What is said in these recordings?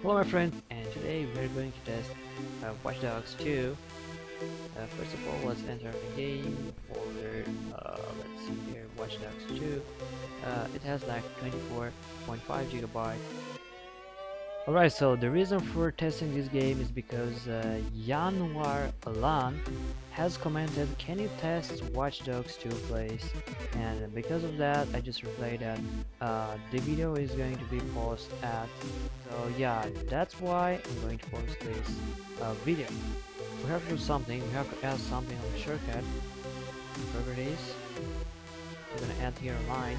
Hello my friend, and today we're going to test Watch Dogs 2. First of all, let's enter the game folder. Let's see here, Watch Dogs 2. It has like 24.5 gigabytes. Alright, so the reason for testing this game is because Yanwar Alan has commented, can you test Watch Dogs 2 please? And because of that, I just replied that the video is going to be posted at, so yeah, that's why I'm going to post this video. We have to do something, we have to add something on the shortcut, whatever it is. I'm gonna add here a line,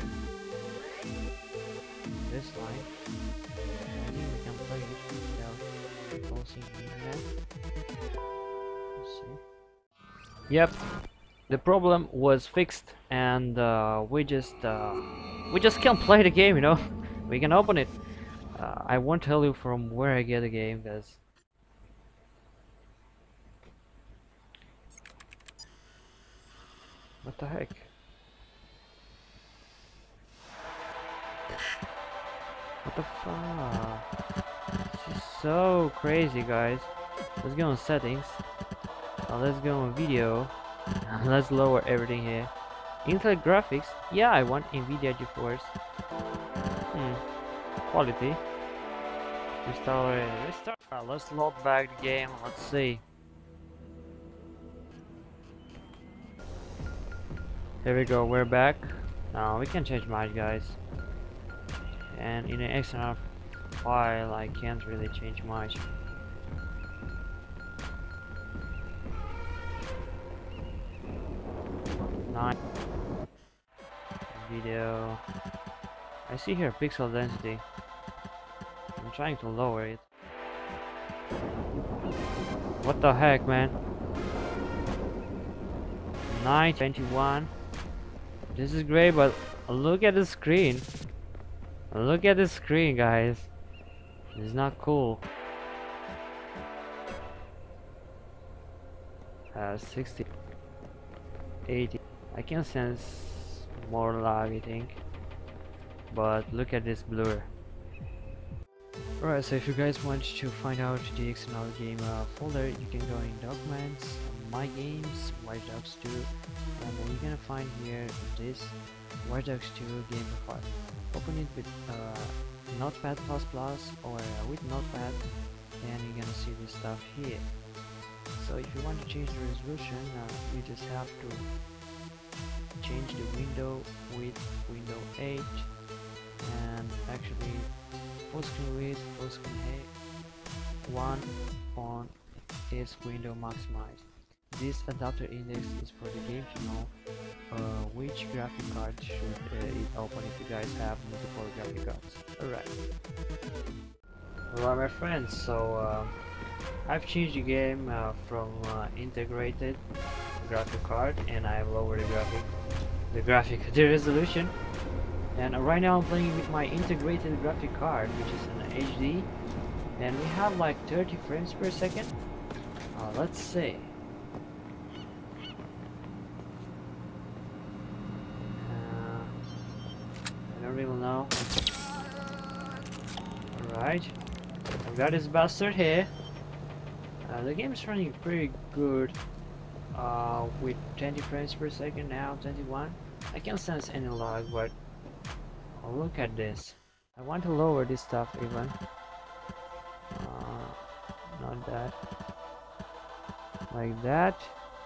this line. I think we can play it without closing the internet. Let's see. Yep, the problem was fixed, and we just can't play the game, you know. We can open it. I won't tell you from where I get the game, because what the heck? What the fuck? This is so crazy, guys. Let's go on settings. Let's go on video. Let's lower everything here. Intel graphics. Yeah, I want NVIDIA GeForce. Quality. Restart. Let's load back the game. Let's see. Here we go. We're back. Now we can change much, guys. And in an XML file, I can't really change much. Nine video. I see here pixel density. I'm trying to lower it. What the heck, man? 921. This is great, but look at the screen. Look at the screen, guys. It's not cool. 60, 80. I can sense more lag, I think. But look at this blur. Alright, so if you guys want to find out the XML game folder, you can go in Documents, My Games, Watch Dogs 2, and then you're gonna find here this Watch Dogs 2 game profile. Open it with Notepad++ or with Notepad, and you're gonna see this stuff here. So if you want to change the resolution, you just have to change the window with window 8, and actually full screen width, full screen height 1 on is window maximized. This adapter index is for the game to know which graphic card should it open if you guys have multiple graphic cards. Alright my friends, so I've changed the game from integrated graphic card, and I've lowered the resolution, and right now I'm playing with my integrated graphic card, which is an HD, and we have like 30 frames per second. Let's see. I don't really know. Alright, I've got this bastard here. The game is running pretty good with 20 frames per second now, 21. I can't sense any lag, but look at this. I want to lower this stuff even. Not that. Like that.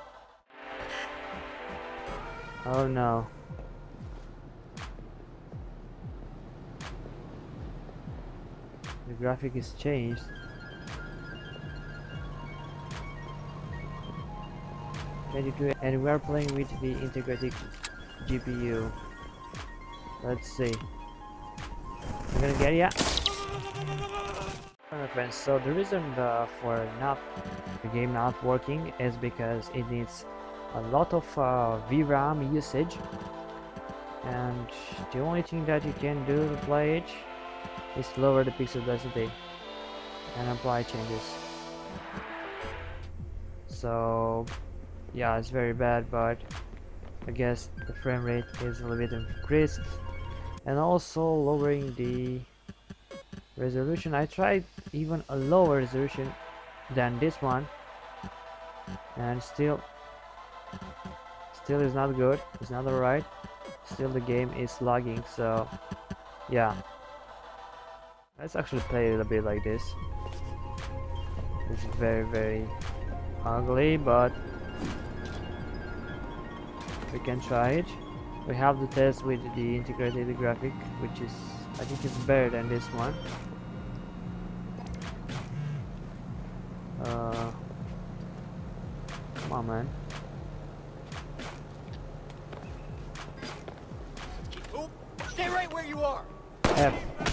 Oh no. The graphic is changed. And we are playing with the integrated GPU. Let's see. I'm gonna get ya. My friends, so the reason for the game not working is because it needs a lot of VRAM usage, and the only thing that you can do to play it is lower the pixel density and apply changes. So yeah, it's very bad, but I guess the frame rate is a little bit increased, and also lowering the resolution. I tried even a lower resolution than this one, and still is not good. It's not alright. Still the game is lagging, so yeah. Let's actually play it a bit like this. It's very ugly, but we can try it. We have the test with the integrated graphic, which is, I think, is better than this one. Come on, man. Stay right where you are. F.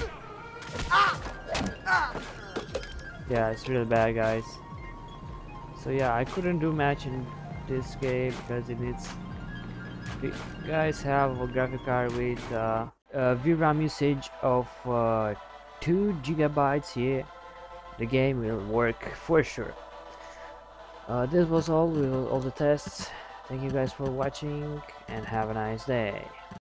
Yeah, it's really bad, guys. So yeah, I couldn't do match in this game because it needs. You guys have a graphic card with VRAM usage of 2 GB here. The game will work for sure. This was all with all the tests. Thank you guys for watching and have a nice day.